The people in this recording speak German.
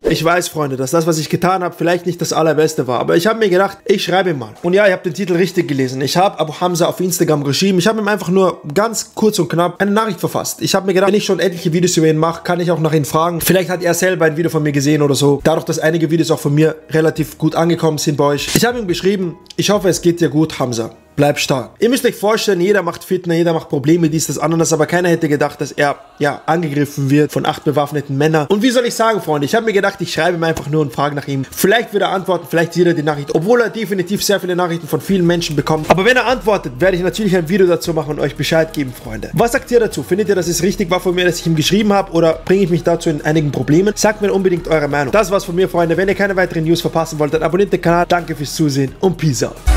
Ich weiß, Freunde, dass das, was ich getan habe, vielleicht nicht das allerbeste war, aber ich habe mir gedacht, ich schreibe ihm mal. Und ja, ihr habt den Titel richtig gelesen. Ich habe Abu Hamza auf Instagram geschrieben. Ich habe ihm einfach nur ganz kurz und knapp eine Nachricht verfasst. Ich habe mir gedacht, wenn ich schon etliche Videos über ihn mache, kann ich auch nach ihm fragen. Vielleicht hat er selber ein Video von mir gesehen oder so. Dadurch, dass einige Videos auch von mir relativ gut angekommen sind bei euch. Ich habe ihm geschrieben, ich hoffe, es geht dir gut, Hamza. Bleib stark. Ihr müsst euch vorstellen, jeder macht Fitner, jeder macht Probleme, dies, das, anderes, aber keiner hätte gedacht, dass er, ja, angegriffen wird von 8 bewaffneten Männern. Und wie soll ich sagen, Freunde, ich habe mir gedacht, ich schreibe ihm einfach nur und frage nach ihm. Vielleicht wird er antworten, vielleicht sieht er die Nachricht, obwohl er definitiv sehr viele Nachrichten von vielen Menschen bekommt. Aber wenn er antwortet, werde ich natürlich ein Video dazu machen und euch Bescheid geben, Freunde. Was sagt ihr dazu? Findet ihr, dass es richtig war von mir, dass ich ihm geschrieben habe, oder bringe ich mich dazu in einigen Problemen? Sagt mir unbedingt eure Meinung. Das war's von mir, Freunde. Wenn ihr keine weiteren News verpassen wollt, dann abonniert den Kanal. Danke fürs Zusehen und Peace out.